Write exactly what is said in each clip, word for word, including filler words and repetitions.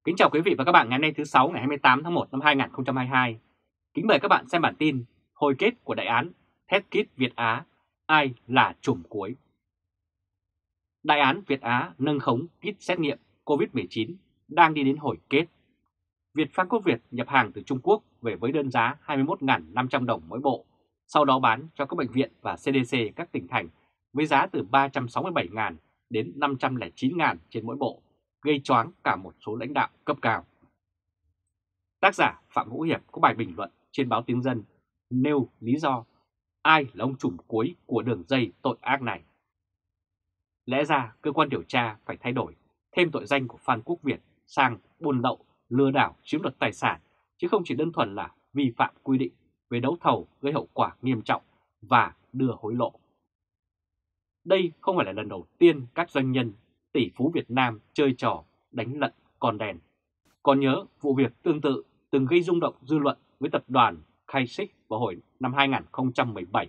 Kính chào quý vị và các bạn ngày hôm nay thứ Sáu ngày hai mươi tám tháng một năm hai nghìn không trăm hai mươi hai. Kính mời các bạn xem bản tin hồi kết của đại án Test Kit Việt Á, ai là trùm cuối. Đại án Việt Á nâng khống kit xét nghiệm covid mười chín đang đi đến hồi kết. Việt Phán Quốc Việt nhập hàng từ Trung Quốc về với đơn giá hai mươi mốt nghìn năm trăm đồng mỗi bộ, sau đó bán cho các bệnh viện và xê đê xê các tỉnh thành với giá từ ba trăm sáu mươi bảy nghìn đến năm trăm lẻ chín nghìn trên mỗi bộ, gây choáng cả một số lãnh đạo cấp cao. Tác giả Phạm Vũ Hiệp có bài bình luận trên báo Tiếng Dân nêu lý do ai là ông trùm cuối của đường dây tội ác này. Lẽ ra cơ quan điều tra phải thay đổi thêm tội danh của Phan Quốc Việt sang buôn lậu, lừa đảo chiếm đoạt tài sản, chứ không chỉ đơn thuần là vi phạm quy định về đấu thầu gây hậu quả nghiêm trọng và đưa hối lộ. Đây không phải là lần đầu tiên các doanh nhân, tỷ phú Việt Nam chơi trò đánh lận con đèn. Còn nhớ vụ việc tương tự từng gây rung động dư luận với tập đoàn Khai Xích vào hồi năm hai nghìn không trăm mười bảy.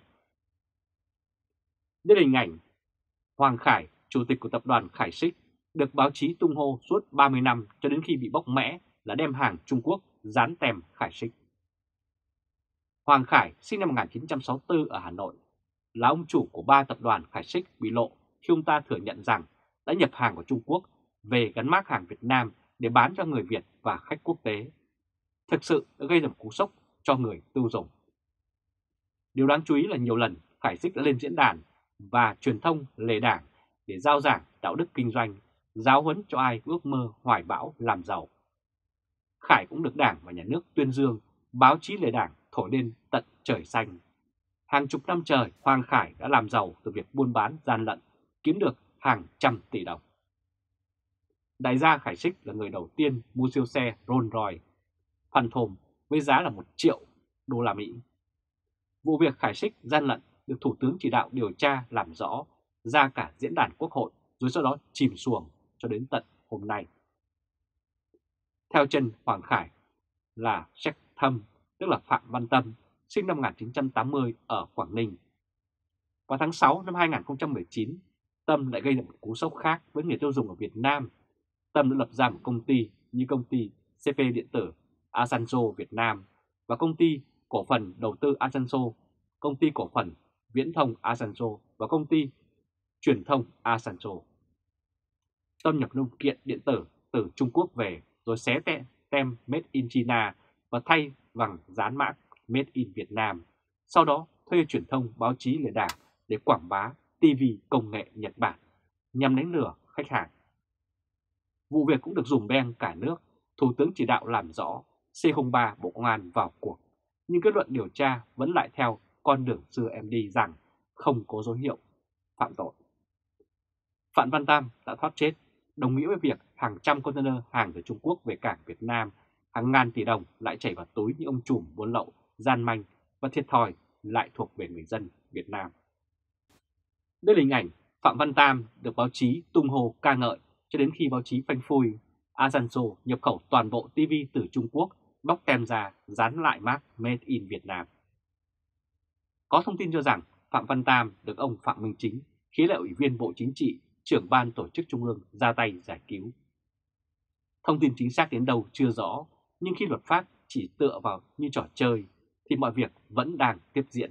Đây là hình ảnh Hoàng Khải, chủ tịch của tập đoàn Khải Xích, được báo chí tung hô suốt ba mươi năm cho đến khi bị bóc mẽ là đem hàng Trung Quốc dán tem Khải Xích. Hoàng Khải sinh năm một nghìn chín trăm sáu mươi tư ở Hà Nội, là ông chủ của ba tập đoàn Khải Xích bị lộ khi ông ta thừa nhận rằng đã nhập hàng của Trung Quốc về gắn mác hàng Việt Nam để bán cho người Việt và khách quốc tế. Thực sự đã gây ra một cú sốc cho người tiêu dùng. Điều đáng chú ý là nhiều lần Khải Xích đã lên diễn đàn và truyền thông lề đảng để giao giảng đạo đức kinh doanh, giáo huấn cho ai ước mơ hoài bão làm giàu. Khải cũng được Đảng và Nhà nước tuyên dương, báo chí lề đảng thổi lên tận trời xanh. Hàng chục năm trời, Hoàng Khải đã làm giàu từ việc buôn bán gian lận, kiếm được hàng trăm tỷ đồng. Đại gia Khải Xích là người đầu tiên mua siêu xe Rolls Royce Phantom với giá là một triệu đô la Mỹ. Vụ việc Khải Xích gian lận được Thủ tướng chỉ đạo điều tra làm rõ ra cả diễn đàn Quốc hội, rồi sau đó chìm xuồng cho đến tận hôm nay. Theo chân Hoàng Khải là Jack Thâm, tức là Phạm Văn Tâm, sinh năm một nghìn chín trăm tám mươi ở Quảng Ninh. Vào tháng sáu năm hai nghìn không trăm mười chín, Tâm lại gây ra một cú sốc khác với người tiêu dùng ở Việt Nam. Tâm đã lập ra một công ty như công ty xê pê điện tử Asanzo Việt Nam và công ty cổ phần đầu tư Asanzo, công ty cổ phần viễn thông Asanzo và công ty truyền thông Asanzo. Tâm nhập linh kiện điện tử từ Trung Quốc về rồi xé tem, tem Made in China và thay bằng dán mác Made in Việt Nam. Sau đó thuê truyền thông báo chí lề đảng để quảng bá ti vi công nghệ Nhật Bản nhằm đánh lừa khách hàng. Vụ việc cũng được dùm beng cả nước. Thủ tướng chỉ đạo làm rõ, xê không ba Bộ Công an vào cuộc, nhưng kết luận điều tra vẫn lại theo con đường xưa em đi rằng không có dấu hiệu phạm tội. Phạm Văn Tam đã thoát chết, đồng nghĩa với việc hàng trăm container hàng từ Trung Quốc về cảng Việt Nam, hàng ngàn tỷ đồng lại chảy vào túi những ông trùm buôn lậu, gian manh và thiệt thòi lại thuộc về người dân Việt Nam. Đây là hình ảnh Phạm Văn Tam được báo chí tung hô ca ngợi cho đến khi báo chí phanh phui Asanzo nhập khẩu toàn bộ ti vi từ Trung Quốc, bóc tem ra dán lại mác Made in Việt Nam. Có thông tin cho rằng Phạm Văn Tam được ông Phạm Minh Chính, khí lệ Ủy viên Bộ Chính trị, trưởng ban tổ chức Trung ương ra tay giải cứu. Thông tin chính xác đến đâu chưa rõ, nhưng khi luật pháp chỉ tựa vào như trò chơi thì mọi việc vẫn đang tiếp diễn.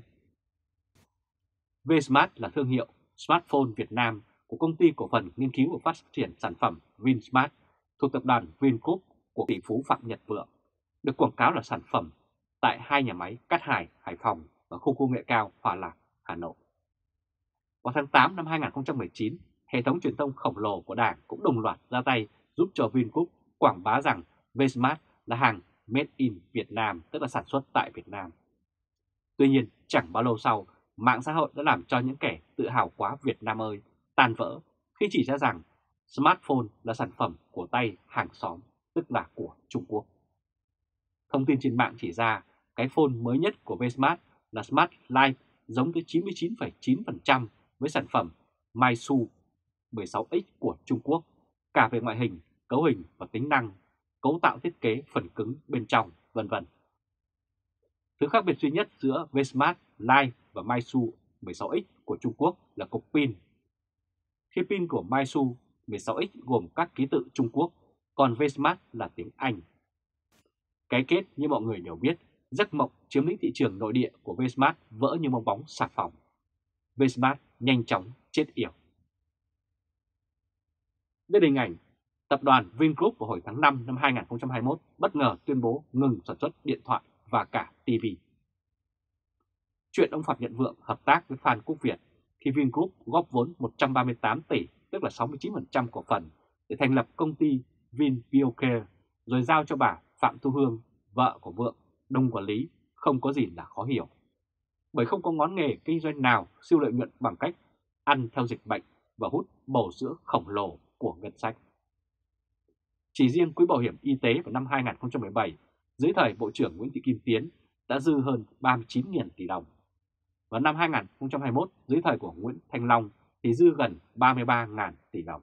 Vsmart là thương hiệu smartphone Việt Nam của công ty cổ phần nghiên cứu và phát triển sản phẩm Vinsmart thuộc tập đoàn Vingroup của tỷ phú Phạm Nhật Vượng, được quảng cáo là sản phẩm tại hai nhà máy Cát Hải, Hải Phòng và khu công nghệ cao Hòa Lạc, Hà Nội. Vào tháng tám năm hai nghìn không trăm mười chín, hệ thống truyền thông khổng lồ của Đảng cũng đồng loạt ra tay giúp cho Vingroup quảng bá rằng Vsmart là hàng Made in Việt Nam, tức là sản xuất tại Việt Nam. Tuy nhiên, chẳng bao lâu sau, mạng xã hội đã làm cho những kẻ tự hào quá Việt Nam ơi tan vỡ khi chỉ ra rằng smartphone là sản phẩm của tay hàng xóm, tức là của Trung Quốc. Thông tin trên mạng chỉ ra cái phone mới nhất của Vsmart là Smart Life giống tới chín mươi chín phẩy chín phần trăm với sản phẩm Meizu mười sáu X của Trung Quốc, cả về ngoại hình, cấu hình và tính năng, cấu tạo thiết kế phần cứng bên trong, vân vân. Thứ khác biệt duy nhất giữa Vsmart Life và Meizu mười sáu X của Trung Quốc là cục pin. Khi pin của Meizu mười sáu X gồm các ký tự Trung Quốc còn Vsmart là tiếng Anh. Cái kết như mọi người đều biết, giấc mộng chiếm lĩnh thị trường nội địa của Vsmart vỡ như bong bóng xà phòng. Vsmart nhanh chóng chết yểu. Đây là hình ảnh tập đoàn Vingroup vào hồi tháng năm năm hai nghìn không trăm hai mươi mốt bất ngờ tuyên bố ngừng sản xuất điện thoại và cả ti vi. Chuyện ông Phạm Nhật Vượng hợp tác với Phan Quốc Việt khi Vingroup góp vốn một trăm ba mươi tám tỷ, tức là sáu mươi chín phần trăm cổ phần, để thành lập công ty VinBioCare, rồi giao cho bà Phạm Thu Hương, vợ của Vượng, đồng quản lý, không có gì là khó hiểu. Bởi không có ngón nghề kinh doanh nào siêu lợi nhuận bằng cách ăn theo dịch bệnh và hút bầu sữa khổng lồ của ngân sách. Chỉ riêng quỹ bảo hiểm y tế vào năm hai nghìn không trăm mười bảy, dưới thời Bộ trưởng Nguyễn Thị Kim Tiến đã dư hơn ba mươi chín nghìn tỷ đồng. Và năm hai nghìn không trăm hai mươi mốt, dưới thời của Nguyễn Thanh Long thì dư gần ba mươi ba nghìn tỷ đồng.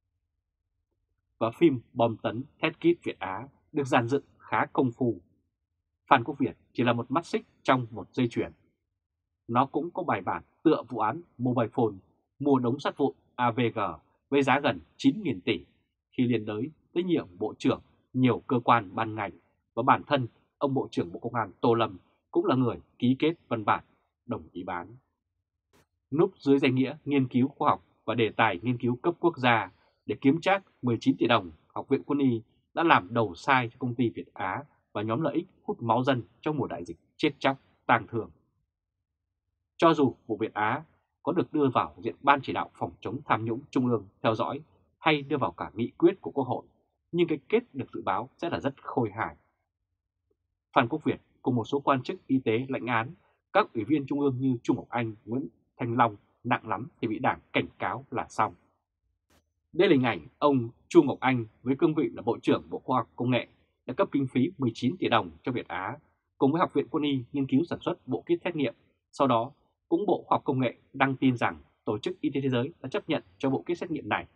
Và phim bom tấn Test Kit Việt Á được dàn dựng khá công phu. Phan Quốc Việt chỉ là một mắt xích trong một dây chuyền. Nó cũng có bài bản tựa vụ án Mobile Phone mua đống sắt vụn a vê giê với giá gần chín nghìn tỷ khi liên đới với nhiều bộ trưởng, nhiều cơ quan ban ngành, và bản thân ông Bộ trưởng Bộ Công an Tô Lâm cũng là người ký kết văn bản đồng ý bán. Núp dưới danh nghĩa nghiên cứu khoa học và đề tài nghiên cứu cấp quốc gia để kiếm trác mười chín tỷ đồng, Học viện Quân y đã làm đầu sai cho công ty Việt Á và nhóm lợi ích hút máu dân trong mùa đại dịch chết chóc tang thương. Cho dù vụ Việt Á có được đưa vào diện Ban chỉ đạo phòng chống tham nhũng Trung ương theo dõi hay đưa vào cả nghị quyết của Quốc hội, nhưng cái kết được dự báo sẽ là rất khôi hài. Phan Quốc Việt cùng một số quan chức y tế lãnh án, các ủy viên Trung ương như Trung Ngọc Anh, Nguyễn Thanh Long nặng lắm thì bị Đảng cảnh cáo là xong. Đây là hình ảnh ông Chu Ngọc Anh với cương vị là Bộ trưởng Bộ Khoa học Công nghệ đã cấp kinh phí mười chín tỷ đồng cho Việt Á cùng với Học viện Quân y nghiên cứu sản xuất bộ kit xét nghiệm. Sau đó, cũng Bộ Khoa học Công nghệ đăng tin rằng Tổ chức Y tế Thế giới đã chấp nhận cho bộ kit xét nghiệm này.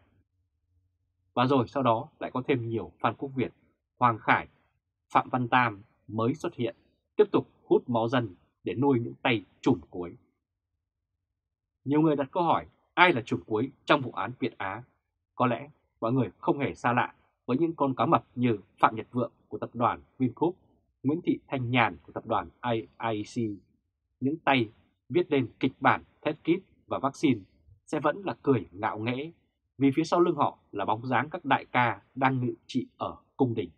Và rồi sau đó lại có thêm nhiều Phan Quốc Việt, Hoàng Khải, Phạm Văn Tam mới xuất hiện, tiếp tục hút máu dân để nuôi những tay trùm cuối. Nhiều người đặt câu hỏi ai là trùm cuối trong vụ án Việt Á. Có lẽ mọi người không hề xa lạ với những con cá mập như Phạm Nhật Vượng của tập đoàn Vingroup, Nguyễn Thị Thanh Nhàn của tập đoàn i i xê. Những tay viết lên kịch bản test kit và vaccine sẽ vẫn là cười ngạo nghễ vì phía sau lưng họ là bóng dáng các đại ca đang ngự trị ở cung đình.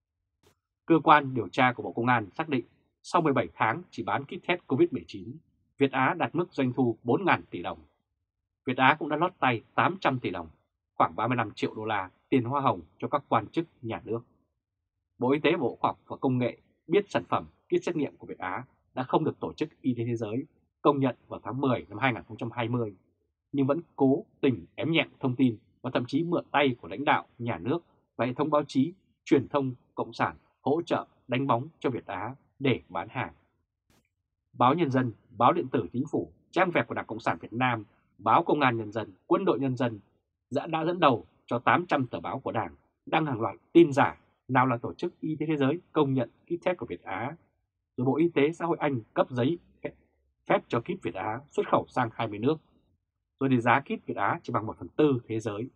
Cơ quan điều tra của Bộ Công an xác định sau mười bảy tháng chỉ bán kit test covid mười chín, Việt Á đạt mức doanh thu bốn nghìn tỷ đồng. Việt Á cũng đã lót tay tám trăm tỷ đồng, khoảng ba mươi lăm triệu đô la tiền hoa hồng cho các quan chức nhà nước. Bộ Y tế và Bộ Khoa học và Công nghệ biết sản phẩm kit xét nghiệm của Việt Á đã không được Tổ chức Y tế Thế giới công nhận vào tháng mười năm hai nghìn không trăm hai mươi, nhưng vẫn cố tình ém nhẹm thông tin và thậm chí mượn tay của lãnh đạo nhà nước và hệ thống báo chí, truyền thông cộng sản hỗ trợ đánh bóng cho Việt Á để bán hàng. Báo Nhân dân, báo điện tử Chính phủ, trang web của Đảng Cộng sản Việt Nam, báo Công an Nhân dân, Quân đội Nhân dân đã, đã dẫn đầu cho tám trăm tờ báo của Đảng đăng hàng loạt tin giả, nào là Tổ chức Y tế Thế giới công nhận kit test của Việt Á, rồi Bộ Y tế Xã hội Anh cấp giấy phép cho kit Việt Á xuất khẩu sang hai mươi nước, rồi thì giá kit Việt Á chỉ bằng một phần tư thế giới.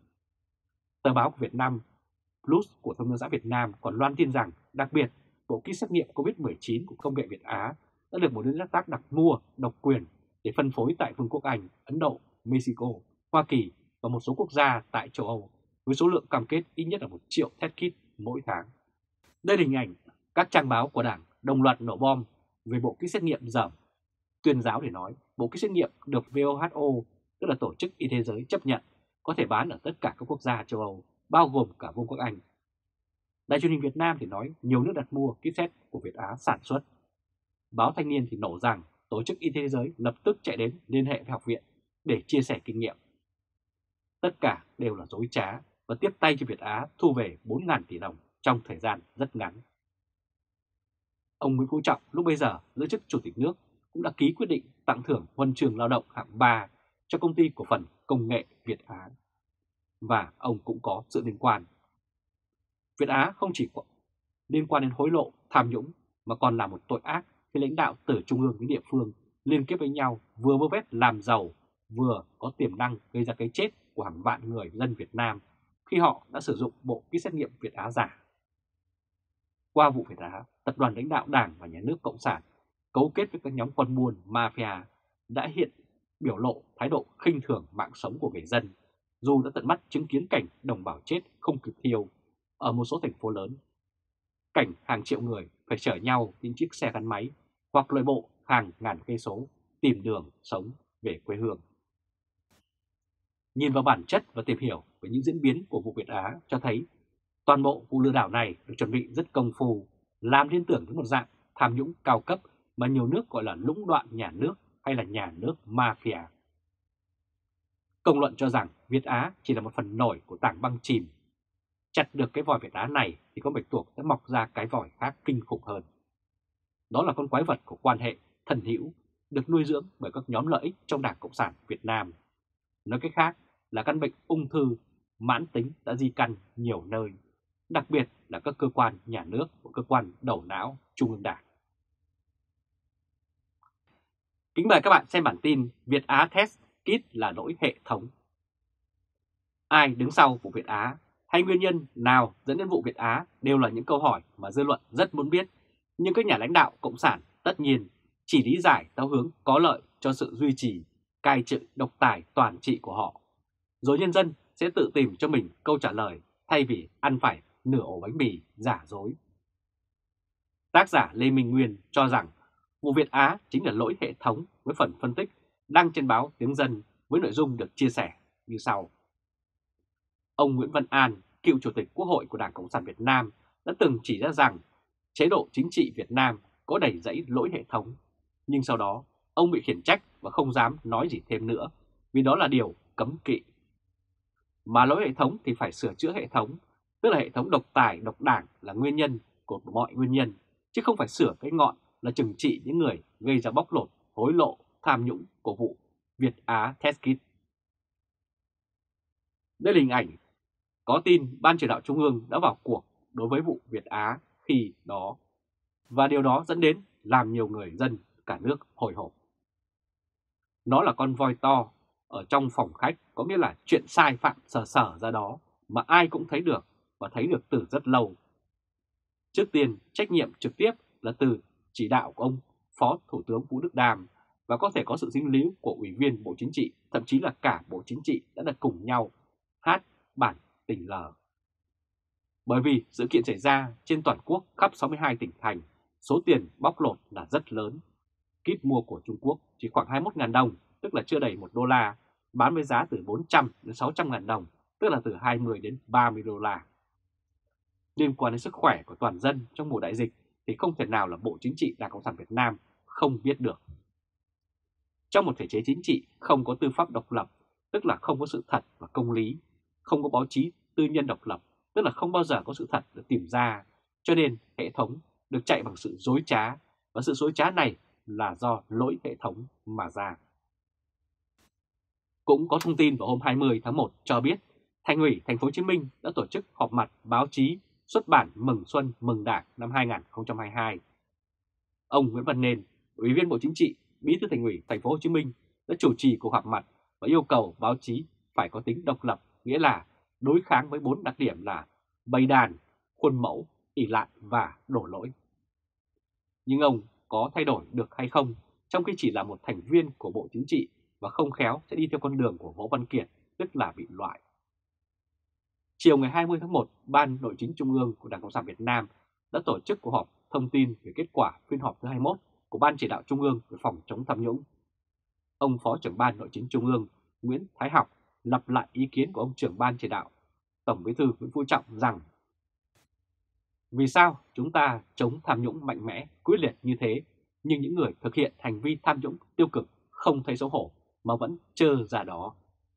Tờ báo của Việt Nam Plus của Thông tấn xã Việt Nam còn loan tin rằng đặc biệt bộ kit xét nghiệm covid mười chín của công nghệ Việt Á đã được một đối tác đặt mua độc quyền để phân phối tại Vương quốc Anh, Ấn Độ, Mexico, Hoa Kỳ và một số quốc gia tại châu Âu với số lượng cam kết ít nhất là một triệu test kit mỗi tháng. Đây là hình ảnh các trang báo của Đảng đồng loạt nổ bom về bộ kit xét nghiệm dởm. Tuyên giáo để nói bộ kit xét nghiệm được vê kép hát o, tức là Tổ chức Y tế Thế giới chấp nhận, có thể bán ở tất cả các quốc gia châu Âu, bao gồm cả Vương quốc Anh. Đài truyền hình Việt Nam thì nói nhiều nước đặt mua kit test của Việt Á sản xuất. Báo Thanh niên thì nổ rằng Tổ chức Y tế Thế giới lập tức chạy đến liên hệ với học viện để chia sẻ kinh nghiệm. Tất cả đều là dối trá và tiếp tay cho Việt Á thu về bốn nghìn tỷ đồng trong thời gian rất ngắn. Ông Nguyễn Phú Trọng lúc bấy giờ giữ chức Chủ tịch nước cũng đã ký quyết định tặng thưởng huân chương lao động hạng ba cho công ty cổ phần công nghệ Việt Á. Và ông cũng có sự liên quan. Việt Á không chỉ liên quan đến hối lộ, tham nhũng mà còn là một tội ác khi lãnh đạo từ trung ương đến địa phương liên kết với nhau vừa vơ vét làm giàu, vừa có tiềm năng gây ra cái chết của hàng vạn người dân Việt Nam khi họ đã sử dụng bộ kit xét nghiệm Việt Á giả. Qua vụ Việt Á, tập đoàn lãnh đạo Đảng và Nhà nước Cộng sản cấu kết với các nhóm quân buôn mafia đã hiện biểu lộ thái độ khinh thường mạng sống của người dân, dù đã tận mắt chứng kiến cảnh đồng bào chết không kịp thiêu ở một số thành phố lớn. Cảnh hàng triệu người phải chở nhau trên chiếc xe gắn máy hoặc lội bộ hàng ngàn cây số tìm đường sống về quê hương. Nhìn vào bản chất và tìm hiểu về những diễn biến của vụ Việt Á cho thấy toàn bộ vụ lừa đảo này được chuẩn bị rất công phu, làm liên tưởng đến một dạng tham nhũng cao cấp mà nhiều nước gọi là lũng đoạn nhà nước hay là nhà nước mafia. Công luận cho rằng Việt Á chỉ là một phần nổi của tảng băng chìm. Chặt được cái vòi Việt Á này thì con bạch tuộc sẽ mọc ra cái vòi khác kinh khủng hơn. Đó là con quái vật của quan hệ thần hữu được nuôi dưỡng bởi các nhóm lợi ích trong Đảng Cộng sản Việt Nam. Nói cách khác là căn bệnh ung thư mãn tính đã di căn nhiều nơi, đặc biệt là các cơ quan nhà nước và cơ quan đầu não Trung ương Đảng. Kính mời các bạn xem bản tin Việt Á Test Kit là lỗi hệ thống. Ai đứng sau vụ Việt Á hay nguyên nhân nào dẫn đến vụ Việt Á đều là những câu hỏi mà dư luận rất muốn biết, nhưng các nhà lãnh đạo Cộng sản tất nhiên chỉ lý giải theo hướng có lợi cho sự duy trì, cai trị độc tài toàn trị của họ. Rồi nhân dân sẽ tự tìm cho mình câu trả lời thay vì ăn phải nửa ổ bánh mì giả dối. Tác giả Lê Minh Nguyên cho rằng vụ Việt Á chính là lỗi hệ thống với phần phân tích đăng trên báo Tiếng Dân với nội dung được chia sẻ như sau. Ông Nguyễn Văn An, cựu Chủ tịch Quốc hội của Đảng Cộng sản Việt Nam đã từng chỉ ra rằng chế độ chính trị Việt Nam có đầy rẫy lỗi hệ thống, nhưng sau đó ông bị khiển trách và không dám nói gì thêm nữa vì đó là điều cấm kỵ. Mà lỗi hệ thống thì phải sửa chữa hệ thống, tức là hệ thống độc tài, độc đảng là nguyên nhân của mọi nguyên nhân, chứ không phải sửa cái ngọn là trừng trị những người gây ra bóc lột, hối lộ, tham nhũng của vụ Việt Á Test Kit. Đây là hình ảnh có tin Ban Chỉ đạo Trung ương đã vào cuộc đối với vụ Việt Á khi đó, và điều đó dẫn đến làm nhiều người dân cả nước hồi hộp. Nó là con voi to ở trong phòng khách, có nghĩa là chuyện sai phạm sờ sờ ra đó mà ai cũng thấy được và thấy được từ rất lâu. Trước tiên, trách nhiệm trực tiếp là từ chỉ đạo của ông Phó Thủ tướng Vũ Đức Đam và có thể có sự dính líu của Ủy viên Bộ Chính trị, thậm chí là cả Bộ Chính trị đã được cùng nhau hát bản tình lờ. Bởi vì sự kiện xảy ra trên toàn quốc khắp sáu mươi hai tỉnh thành, số tiền bóc lột là rất lớn. Kit mua của Trung Quốc chỉ khoảng hai mươi mốt nghìn đồng, tức là chưa đầy một đô la, bán với giá từ bốn trăm đến sáu trăm nghìn đồng, tức là từ hai mươi đến ba mươi đô la. Liên quan đến sức khỏe của toàn dân trong mùa đại dịch thì không thể nào là Bộ Chính trị Đảng Cộng sản Việt Nam không biết được. Trong một thể chế chính trị không có tư pháp độc lập, tức là không có sự thật và công lý, không có báo chí tư nhân độc lập, tức là không bao giờ có sự thật được tìm ra, cho nên hệ thống được chạy bằng sự dối trá, và sự dối trá này là do lỗi hệ thống mà ra. Cũng có thông tin vào hôm hai mươi tháng một cho biết Thành ủy Thành phố Hồ Chí Minh đã tổ chức họp mặt báo chí xuất bản Mừng Xuân Mừng Đảng năm hai nghìn không trăm hai mươi hai. Ông Nguyễn Văn Nên, Ủy viên Bộ Chính trị, Bí thư Thành ủy Thành phố Hồ Chí Minh đã chủ trì cuộc họp mặt và yêu cầu báo chí phải có tính độc lập, nghĩa là đối kháng với bốn đặc điểm là bầy đàn, khuôn mẫu, ỷ lại và đổ lỗi. Nhưng ông có thay đổi được hay không trong khi chỉ là một thành viên của Bộ Chính trị và không khéo sẽ đi theo con đường của Võ Văn Kiệt, tức là bị loại. Chiều ngày hai mươi tháng một, Ban Nội chính Trung ương của Đảng Cộng sản Việt Nam đã tổ chức cuộc họp thông tin về kết quả phiên họp thứ hai mươi mốt của Ban Chỉ đạo Trung ương về phòng chống tham nhũng. Ông Phó trưởng Ban Nội chính Trung ương Nguyễn Thái Học lặp lại ý kiến của ông trưởng Ban Chỉ đạo Tổng Bí thư Nguyễn Phú Trọng rằng vì sao chúng ta chống tham nhũng mạnh mẽ, quyết liệt như thế, nhưng những người thực hiện hành vi tham nhũng tiêu cực không thấy xấu hổ mà vẫn trơ ra đó.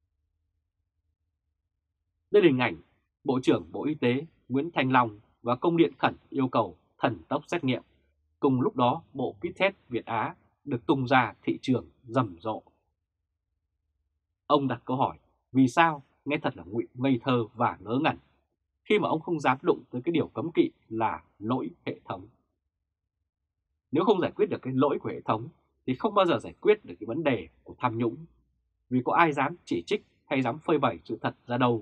Đây là hình ảnh Bộ trưởng Bộ Y tế Nguyễn Thanh Long và công điện khẩn yêu cầu thần tốc xét nghiệm. Cùng lúc đó, bộ kit test Việt Á được tung ra thị trường rầm rộ. Ông đặt câu hỏi, vì sao nghe thật là ngây thơ và ngớ ngẩn, khi mà ông không dám đụng tới cái điều cấm kỵ là lỗi hệ thống. Nếu không giải quyết được cái lỗi của hệ thống thì không bao giờ giải quyết được cái vấn đề của tham nhũng, vì có ai dám chỉ trích hay dám phơi bày sự thật ra đâu.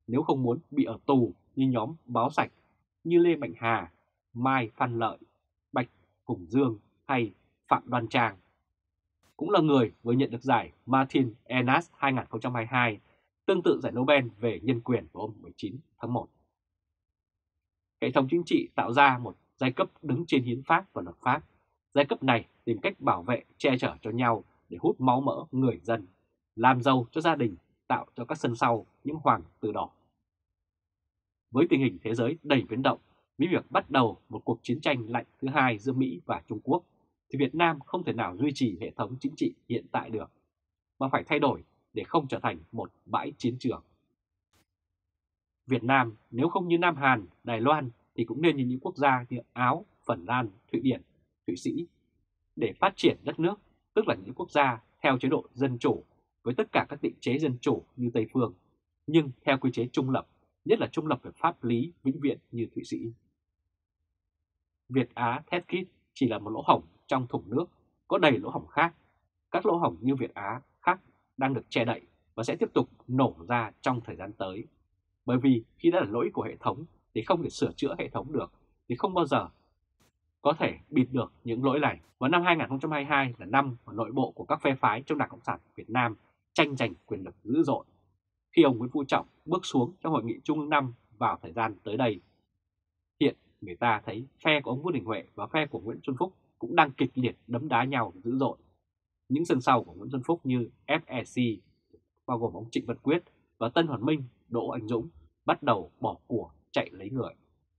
nếu không muốn bị ở tù như nhóm Báo Sạch, như Lê Mạnh Hà, Mai Phan Lợi, Bạch Hùng Dương hay Phạm Đoan Trang. Cũng là người vừa nhận được giải Martin Ennals hai không hai hai, tương tự giải Nobel về nhân quyền vào hôm mười chín tháng một. Hệ thống chính trị tạo ra một giai cấp đứng trên hiến pháp và luật pháp. Giai cấp này tìm cách bảo vệ, che chở cho nhau để hút máu mỡ người dân, làm giàu cho gia đình, tạo cho các sân sau những hoàng tử đỏ. Với tình hình thế giới đầy biến động, với việc bắt đầu một cuộc chiến tranh lạnh thứ hai giữa Mỹ và Trung Quốc, thì Việt Nam không thể nào duy trì hệ thống chính trị hiện tại được, mà phải thay đổi để không trở thành một bãi chiến trường. Việt Nam nếu không như Nam Hàn, Đài Loan thì cũng nên như những quốc gia như Áo, Phần Lan, Thụy Điển, Thụy Sĩ để phát triển đất nước, tức là những quốc gia theo chế độ dân chủ với tất cả các định chế dân chủ như Tây Phương, nhưng theo quy chế trung lập, nhất là trung lập về pháp lý vĩnh viễn như Thụy Sĩ. Việt Á Test Kit chỉ là một lỗ hổng trong thùng nước, có đầy lỗ hổng khác. Các lỗ hổng như Việt Á khác đang được che đậy và sẽ tiếp tục nổ ra trong thời gian tới. Bởi vì khi đã là lỗi của hệ thống thì không thể sửa chữa hệ thống được, thì không bao giờ có thể bịt được những lỗi này. Và năm hai không hai hai là năm mà nội bộ của các phe phái trong Đảng Cộng sản Việt Nam tranh giành quyền lực dữ dội. Khi ông Nguyễn Phú Trọng bước xuống trong hội nghị Trung ương năm vào thời gian tới đây, hiện người ta thấy phe của ông Vương Đình Huệ và phe của Nguyễn Xuân Phúc cũng đang kịch liệt đấm đá nhau dữ dội. Những sân sau của Nguyễn Xuân Phúc như ép e xê, bao gồm ông Trịnh Văn Quyết và Tân Hoàn Minh, Đỗ Anh Dũng, bắt đầu bỏ của chạy lấy người.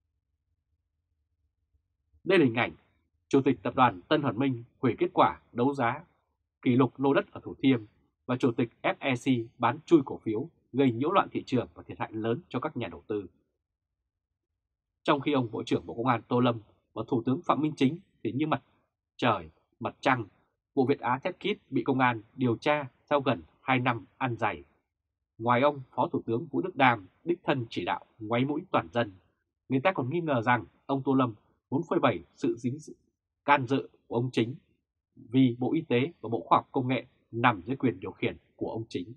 Đây là hình ảnh Chủ tịch Tập đoàn Tân Hoàn Minh hủy kết quả đấu giá kỷ lục lô đất ở Thủ Thiêm và Chủ tịch ép e xê bán chui cổ phiếu, gây nhiễu loạn thị trường và thiệt hại lớn cho các nhà đầu tư. Trong khi ông Bộ trưởng Bộ Công an Tô Lâm và Thủ tướng Phạm Minh Chính thì như mặt trời, mặt trăng, vụ Việt Á Test Kit bị công an điều tra sau gần hai năm ăn dày. Ngoài ông, Phó Thủ tướng Vũ Đức Đam đích thân chỉ đạo ngoáy mũi toàn dân, người ta còn nghi ngờ rằng ông Tô Lâm muốn phơi bày sự dính sự can dự của ông Chính vì Bộ Y tế và Bộ Khoa học Công nghệ nằm dưới quyền điều khiển của ông Chính.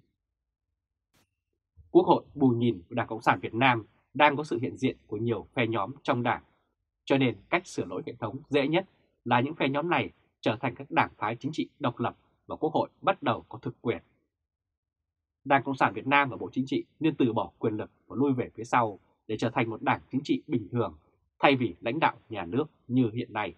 Quốc hội bù nhìn của Đảng Cộng sản Việt Nam đang có sự hiện diện của nhiều phe nhóm trong đảng, cho nên cách sửa đổi hệ thống dễ nhất là những phe nhóm này trở thành các đảng phái chính trị độc lập và Quốc hội bắt đầu có thực quyền. Đảng Cộng sản Việt Nam và Bộ Chính trị nên từ bỏ quyền lực và lui về phía sau để trở thành một đảng chính trị bình thường thay vì lãnh đạo nhà nước như hiện nay.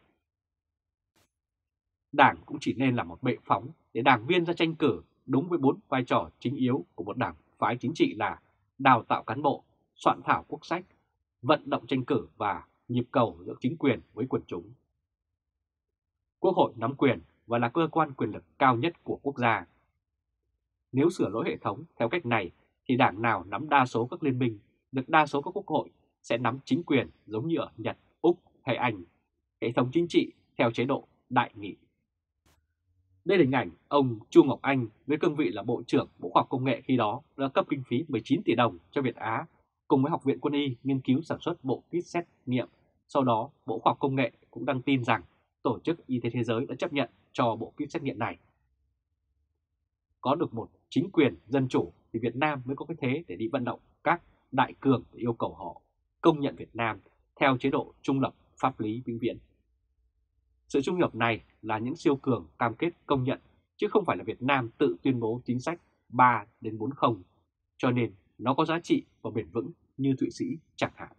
Đảng cũng chỉ nên là một bệ phóng để đảng viên ra tranh cử đúng với bốn vai trò chính yếu của một đảng phái chính trị là đào tạo cán bộ, soạn thảo quốc sách, vận động tranh cử và nhịp cầu giữa chính quyền với quần chúng. Quốc hội nắm quyền và là cơ quan quyền lực cao nhất của quốc gia. Nếu sửa lỗi hệ thống theo cách này thì đảng nào nắm đa số các liên minh, được đa số các quốc hội sẽ nắm chính quyền giống như ở Nhật, Úc hay Anh, hệ thống chính trị theo chế độ đại nghị. Đây là hình ảnh ông Chu Ngọc Anh với cương vị là Bộ trưởng Bộ Khoa học Công nghệ khi đó đã cấp kinh phí mười chín tỷ đồng cho Việt Á cùng với Học viện Quân y nghiên cứu sản xuất bộ kit xét nghiệm. Sau đó, Bộ Khoa học Công nghệ cũng đăng tin rằng Tổ chức Y tế Thế giới đã chấp nhận cho bộ kit xét nghiệm này. Có được một chính quyền dân chủ thì Việt Nam mới có cái thế để đi vận động các đại cường để yêu cầu họ công nhận Việt Nam theo chế độ trung lập pháp lý vĩnh viễn. Sự trung lập này là những siêu cường cam kết công nhận, chứ không phải là Việt Nam tự tuyên bố chính sách ba đến bốn không, cho nên nó có giá trị và bền vững như Thụy Sĩ chẳng hạn.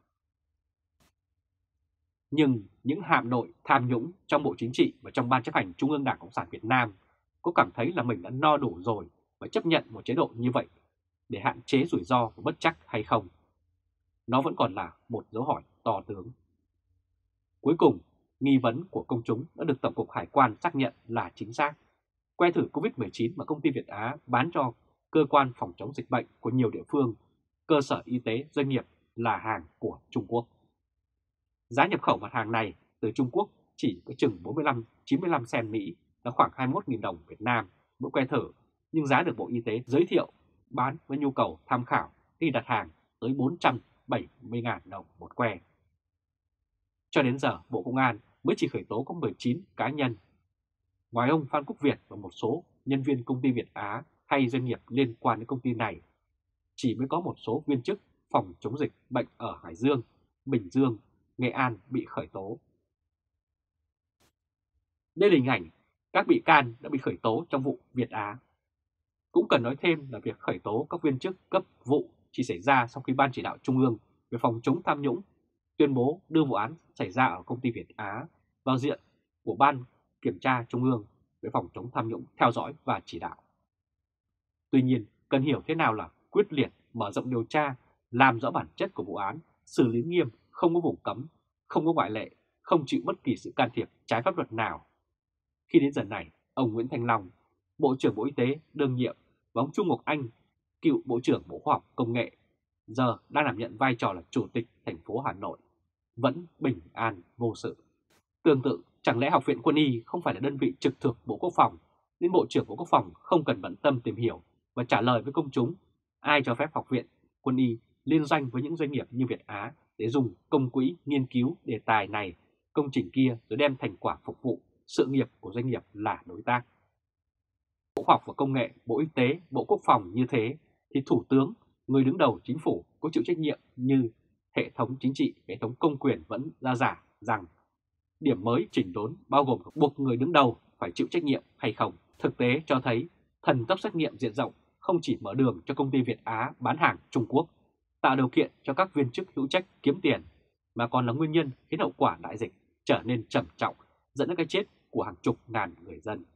Nhưng những hạm đội tham nhũng trong Bộ Chính trị và trong Ban chấp hành Trung ương Đảng Cộng sản Việt Nam có cảm thấy là mình đã no đủ rồi và chấp nhận một chế độ như vậy để hạn chế rủi ro và bất trắc hay không? Nó vẫn còn là một dấu hỏi to tướng. Cuối cùng, nghi vấn của công chúng đã được Tổng cục Hải quan xác nhận là chính xác. Que thử Covid mười chín mà công ty Việt Á bán cho cơ quan phòng chống dịch bệnh của nhiều địa phương, cơ sở y tế, doanh nghiệp là hàng của Trung Quốc. Giá nhập khẩu mặt hàng này từ Trung Quốc chỉ có chừng bốn mươi lăm đến chín mươi lăm cent Mỹ, là khoảng hai mươi mốt nghìn đồng Việt Nam mỗi que thử, nhưng giá được Bộ Y tế giới thiệu bán với nhu cầu tham khảo khi đặt hàng tới bốn trăm bảy mươi nghìn đồng một que. Cho đến giờ, Bộ Công an mới chỉ khởi tố có mười chín cá nhân. Ngoài ông Phan Quốc Việt và một số nhân viên công ty Việt Á hay doanh nghiệp liên quan đến công ty này, chỉ mới có một số viên chức phòng chống dịch bệnh ở Hải Dương, Bình Dương, Nghệ An bị khởi tố. Đây là hình ảnh các bị can đã bị khởi tố trong vụ Việt Á. Cũng cần nói thêm là việc khởi tố các viên chức cấp vụ chỉ xảy ra sau khi Ban Chỉ đạo Trung ương về phòng chống tham nhũng tuyên bố đưa vụ án xảy ra ở công ty Việt Á vào diện của Ban Kiểm tra Trung ương về phòng chống tham nhũng theo dõi và chỉ đạo. Tuy nhiên, cần hiểu thế nào là quyết liệt mở rộng điều tra, làm rõ bản chất của vụ án, xử lý nghiêm, không có vùng cấm, không có ngoại lệ, không chịu bất kỳ sự can thiệp trái pháp luật nào. Khi đến giờ này, ông Nguyễn Thanh Long, Bộ trưởng Bộ Y tế đương nhiệm, và ông Trung Ngọc Anh, cựu Bộ trưởng Bộ Khoa học Công nghệ, giờ đang đảm nhận vai trò là Chủ tịch thành phố Hà Nội, vẫn bình an vô sự. Tương tự, chẳng lẽ Học viện Quân y không phải là đơn vị trực thuộc Bộ Quốc phòng, nên Bộ trưởng Bộ Quốc phòng không cần bận tâm tìm hiểu và trả lời với công chúng ai cho phép Học viện Quân y liên doanh với những doanh nghiệp như Việt Á để dùng công quỹ nghiên cứu đề tài này, công trình kia rồi đem thành quả phục vụ sự nghiệp của doanh nghiệp là đối tác. Bộ Khoa học và Công nghệ, Bộ Y tế, Bộ Quốc phòng như thế thì Thủ tướng, người đứng đầu chính phủ có chịu trách nhiệm như hệ thống chính trị, hệ thống công quyền vẫn ra giả rằng điểm mới chỉnh đốn bao gồm buộc người đứng đầu phải chịu trách nhiệm hay không. Thực tế cho thấy thần tốc xét nghiệm diện rộng không chỉ mở đường cho công ty Việt Á bán hàng Trung Quốc, tạo điều kiện cho các viên chức hữu trách kiếm tiền, mà còn là nguyên nhân khiến hậu quả đại dịch trở nên trầm trọng, dẫn đến cái chết của hàng chục ngàn người dân.